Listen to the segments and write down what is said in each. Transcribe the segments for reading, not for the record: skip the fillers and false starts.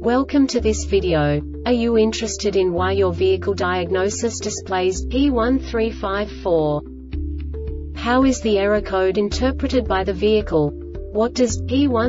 Welcome to this video. Are you interested in why your vehicle diagnosis displays P1354? How is the error code interpreted by the vehicle? What does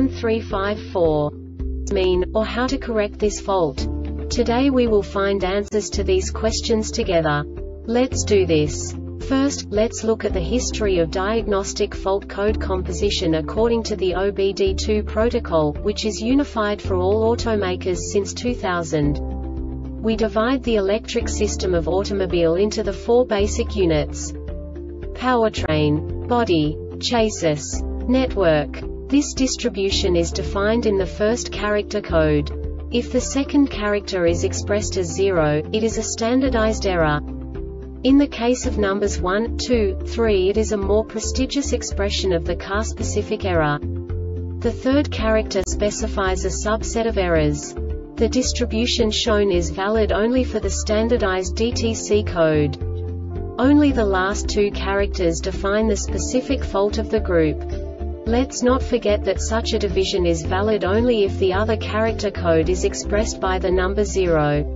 P1354 mean, or how to correct this fault? Today we will find answers to these questions together. Let's do this. First, let's look at the history of diagnostic fault code composition according to the OBD2 protocol, which is unified for all automakers since 2000. We divide the electric system of automobile into the four basic units: powertrain, body, chassis, network. This distribution is defined in the first character code. If the second character is expressed as 0, it is a standardized error. In the case of numbers 1, 2, 3, it is a more prestigious expression of the car-specific error. The third character specifies a subset of errors. The distribution shown is valid only for the standardized DTC code. Only the last two characters define the specific fault of the group. Let's not forget that such a division is valid only if the other character code is expressed by the number 0.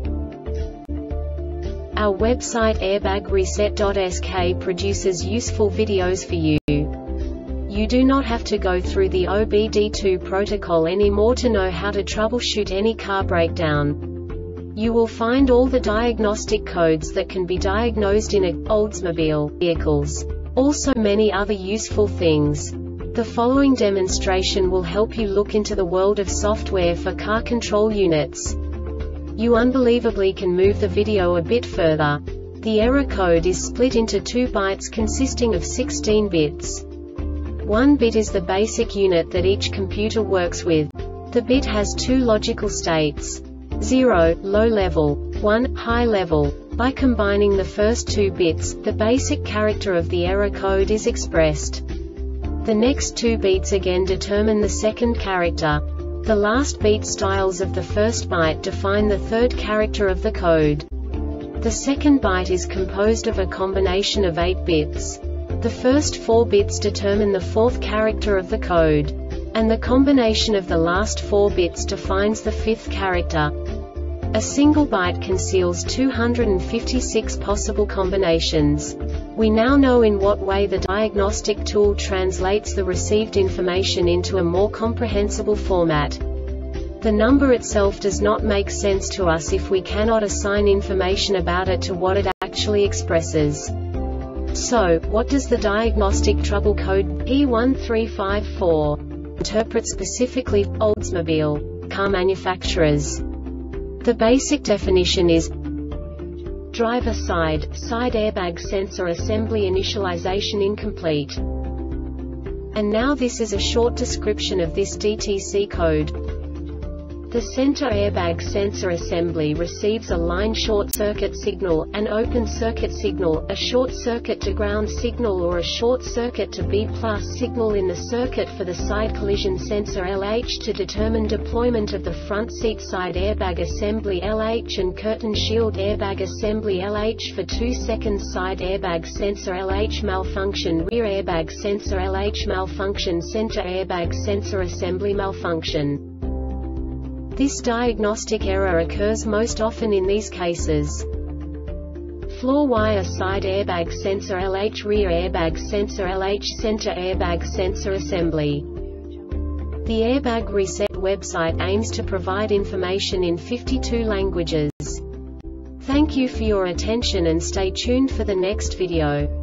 Our website airbagreset.sk produces useful videos for you. You do not have to go through the OBD2 protocol anymore to know how to troubleshoot any car breakdown. You will find all the diagnostic codes that can be diagnosed in Oldsmobile vehicles. Also many other useful things. The following demonstration will help you look into the world of software for car control units. You unbelievably can move the video a bit further. The error code is split into 2 bytes consisting of 16 bits. 1 bit is the basic unit that each computer works with. The bit has 2 logical states: 0, low level, 1, high level. By combining the first 2 bits, the basic character of the error code is expressed. The next 2 beats again determine the second character. The last beat styles of the first byte define the third character of the code. The second byte is composed of a combination of 8 bits. The first 4 bits determine the fourth character of the code. And the combination of the last 4 bits defines the fifth character. A single byte conceals 256 possible combinations. We now know in what way the diagnostic tool translates the received information into a more comprehensible format. The number itself does not make sense to us if we cannot assign information about it to what it actually expresses. So, what does the diagnostic trouble code P1354 interpret specifically for Oldsmobile car manufacturers? The basic definition is driver side airbag sensor assembly initialization incomplete. And now this is a short description of this DTC code. The center airbag sensor assembly receives a line short circuit signal, an open circuit signal, a short circuit to ground signal or a short circuit to B+ signal in the circuit for the side collision sensor LH to determine deployment of the front seat side airbag assembly LH and curtain shield airbag assembly LH for 2 seconds side airbag sensor LH malfunction rear airbag sensor LH malfunction center airbag sensor assembly malfunction. This diagnostic error occurs most often in these cases: floor wire side airbag sensor LH rear airbag sensor LH center airbag sensor assembly. The Airbag Reset website aims to provide information in 52 languages. Thank you for your attention and stay tuned for the next video.